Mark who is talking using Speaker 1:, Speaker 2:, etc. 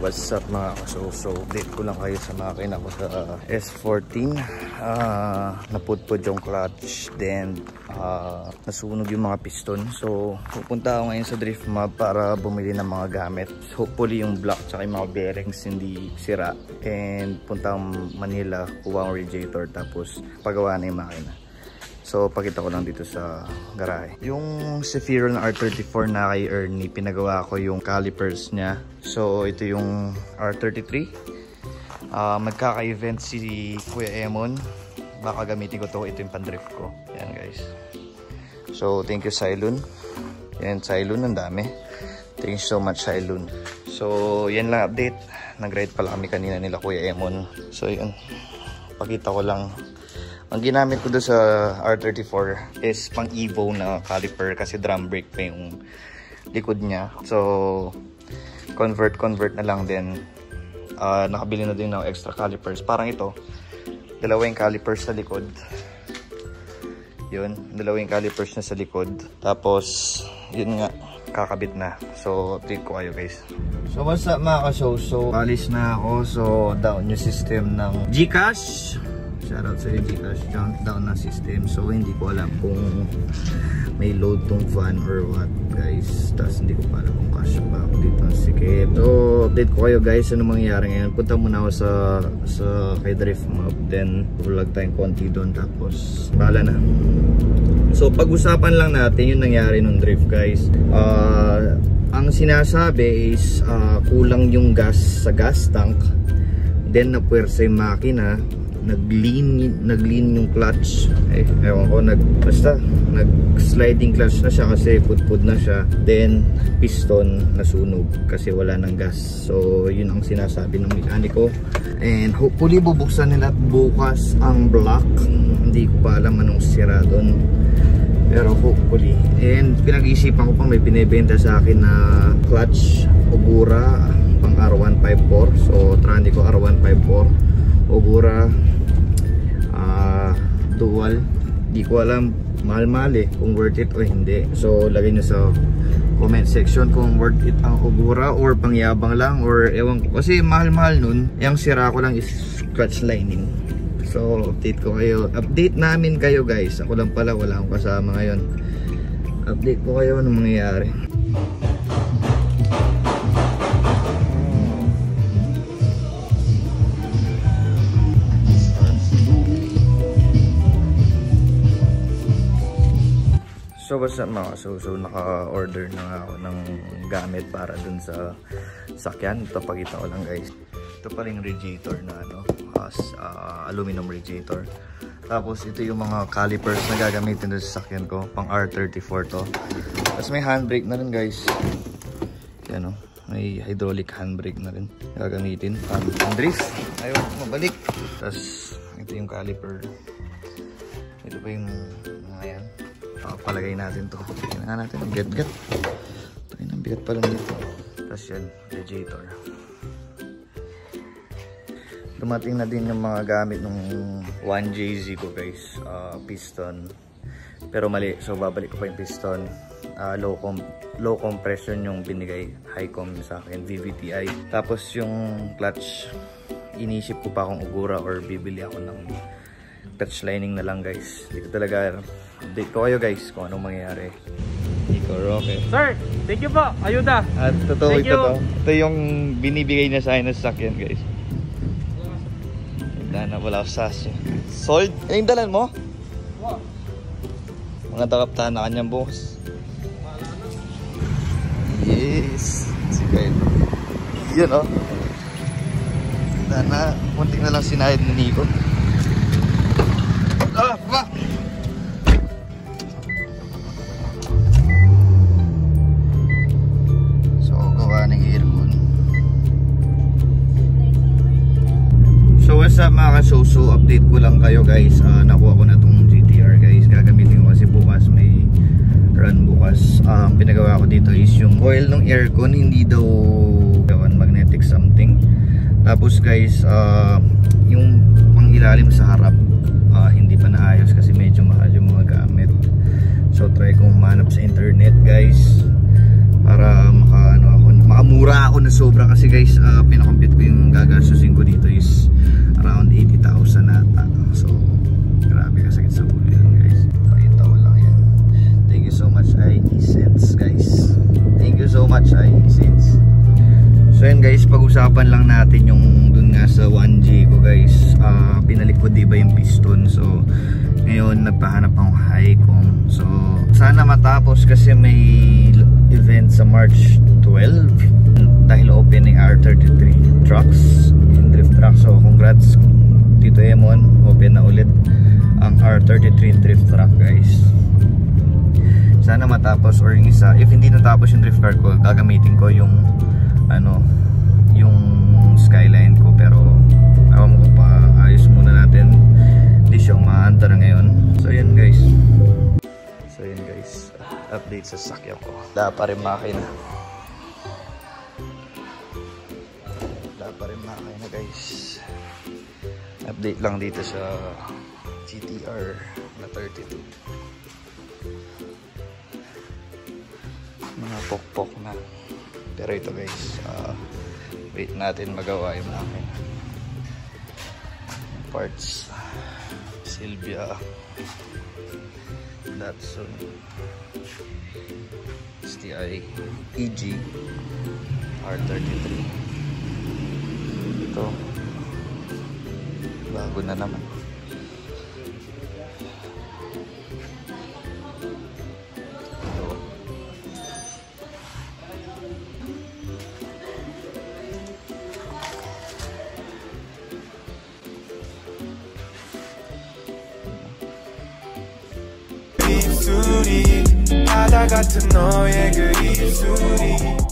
Speaker 1: What's up mga kaso? Update ko lang kayo sa makina ko sa S14. Naputpud yung clutch, then nasunog yung mga piston. So pupunta ako ngayon sa drift map para bumili ng mga gamit. Hopefully yung block tsaka yung mga bearings hindi sira. And punta akong Manila, kuha ang radiator, tapos pagawa na yung makina. So, pakita ko lang dito sa garahe. Yung Zephyro na R34 na kay Ernie, pinagawa ko yung calipers niya. So, ito yung R33. Magkaka-event si Kuya Emon. Baka gamitin ko to. Ito yung pandrift ko. Yan guys. So, thank you Cylon. Yan, Cylon, ang dami. Thank you so much Cylon. So, yan lang update. Nag-ride pala kami kanina nila Kuya Emon. So, yun. Pakita ko lang. Ang ginamit ko doon sa R34 is pang Evo na caliper kasi drum brake pa yung likod niya. So, convert na lang din. Nakabili na din ng extra calipers. Parang ito, dalawang calipers sa likod. Yun, dalawang calipers na sa likod. Tapos, yun nga, kakabit na. So, update ko kayo guys. So, what's up mga ka-show? So, alis na ako. So, down yung system ng GCash. Shoutout sa GCash, down na system. So hindi ko alam kung may load tong fan or what guys. Tapos hindi ko pa alam kung cash ba ako dito. Sige. So update ko kayo guys ano mangyayari ngayon. Punta muna ako sa kay drift map. Then vlog tayong konti doon. Tapos bahala na. So pag-usapan lang natin yung nangyari nung drift guys. Ang sinasabi is kulang yung gas sa gas tank. Then napuwersa yung makina. Nag-lean yung clutch. Ewan ko, nag-sliding clutch na siya kasi putpud na siya. Then piston nasunog kasi wala ng gas. So yun ang sinasabi ng mekaniko. And hopefully bubuksan nila bukas ang block. Hindi ko pa alam anong sira doon, pero hopefully. And pinag-iisipan ko pang may binibenta sa akin na clutch Ogura pang R154. So Trandico R154 Ogura dual. Di ko alam, mahal-mahal kung worth it o hindi. So lagay nyo sa comment section kung worth it ang Ogura or pangyabang lang or ewan ko. Kasi mahal-mahal nun. Yung sira ko lang is clutch lining. So update ko kayo. Update namin kayo guys. Ako lang pala, wala akong kasama ngayon. Update ko kayo anong mangyayari. So what's up mga so naka-order na ako ng gamit para dun sa sakyan. Ito pakita ko lang guys. Ito pa rin radiator na aluminum radiator. Tapos ito yung mga calipers na gagamitin dun sa sakyan ko. Pang R34 to. Tapos may handbrake na rin guys. Yan o. May hydraulic handbrake na rin gagamitin. Pang drift. Ayaw mabalik. Tapos ito yung caliper. Ito pa yung yan. Palagay natin to. Tingnan natin ang bigat. Ito yung bigat pa lang dito. Tapos yan, radiator. Dumating na din yung mga gamit ng 1JZ ko guys. Piston. Pero mali. So babalik ko pa yung piston. Low compression yung binigay. High com sa akin. VVTi. Tapos yung clutch. Inisip ko pa kung Ogura or bibili ako ng clutch lining na lang guys. Hindi ko talaga update ko kayo guys kung anong mangyayari. Nico Roque.
Speaker 2: Sir, thank you po. Ayuda.
Speaker 1: At totoo ito. Ito yung binibigay niya sa akin ng sakyan guys. Dana wala sa sasya. Sold? Yung dalan mo? Mga takaptahan na kanyang bukas. Yes. Sige. Yun Dana, muntik na lang sinahid ni Nico. So gawa ng aircon. So what's up mga ka-so update ko lang kayo guys. Nakuha ko na tong GTR guys. Gagamitin ko kasi bukas, may run bukas. Pinagawa ko dito is yung oil ng aircon hindi daw magnetic something. Tapos guys yung pang ilalim sa harap hindi pa naayos kasi medyo mahal yung mga gamit. So try kong manap sa internet guys para napakamura ako na sobra kasi guys, pinakompute ko yung gagasusin ko dito is around 80,000 ata. So grabe kasakit sa ulo yan guys. Pakitaw lang yan. Thank you so much iESense guys. Thank you so much iESense. So yun guys, pag-usapan lang natin yung dun nga sa 1G ko guys. Pinalik ko diba yung piston. So ngayon nagpahanap akong Highcom. So sana matapos kasi may event sa March 12 dahil opening R33 trucks in drift truck. So congrats Tito Emon, open na ulit ang R33 drift truck guys. Sana matapos, or yung isa, if hindi natapos yung drift car ko, gagamitin ko yung ano, yung Skyline ko, pero alam ko pa, ayos muna natin, hindi siya umaandar ngayon. So yun guys, update sa sakyan ko. Wala pa rin makina, guys. Update lang dito sa GTR na 32. Mga pokpok na. Pero ito guys, wait natin magawa yung akin parts. Silvia, Datsun, STI, PG, R33. Ito bago na naman.
Speaker 3: 바다 같은 너의 그 입술이